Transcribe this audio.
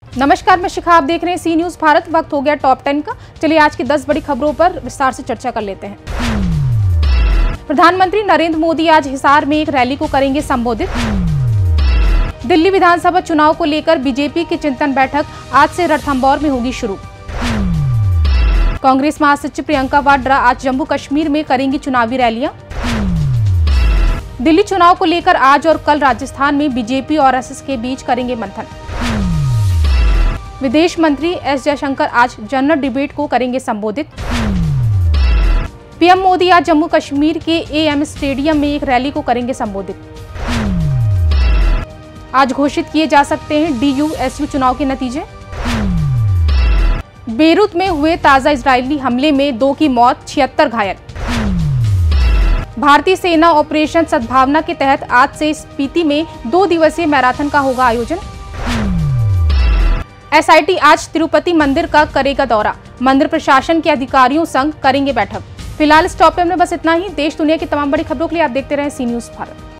नमस्कार, मैं शिखा, आप देख रहे हैं सी न्यूज भारत। वक्त हो गया टॉप 10 का। चलिए आज की 10 बड़ी खबरों पर विस्तार से चर्चा कर लेते हैं। प्रधानमंत्री नरेंद्र मोदी आज हिसार में एक रैली को करेंगे संबोधित। दिल्ली विधानसभा चुनाव को लेकर बीजेपी की चिंतन बैठक आज से रणथंभौर में होगी शुरू। कांग्रेस महासचिव प्रियंका वाड्रा आज जम्मू कश्मीर में करेंगी चुनावी रैलियां। दिल्ली चुनाव को लेकर आज और कल राजस्थान में बीजेपी और आरएसएस के बीच करेंगे मंथन। विदेश मंत्री एस जयशंकर आज जनरल डिबेट को करेंगे संबोधित। पीएम मोदी आज जम्मू कश्मीर के एएम स्टेडियम में एक रैली को करेंगे संबोधित। आज घोषित किए जा सकते हैं डीयू-एसयू चुनाव के नतीजे। बेरूत में हुए ताजा इजरायली हमले में 2 की मौत, 76 घायल। भारतीय सेना ऑपरेशन सद्भावना के तहत आज से स्पीति में 2 दिवसीय मैराथन का होगा आयोजन। एसआईटी आज तिरुपति मंदिर का करेगा दौरा। मंदिर प्रशासन के अधिकारियों संग करेंगे बैठक। फिलहाल इस टॉप में बस इतना ही। देश दुनिया की तमाम बड़ी खबरों के लिए आप देखते रहें सी न्यूज भारत।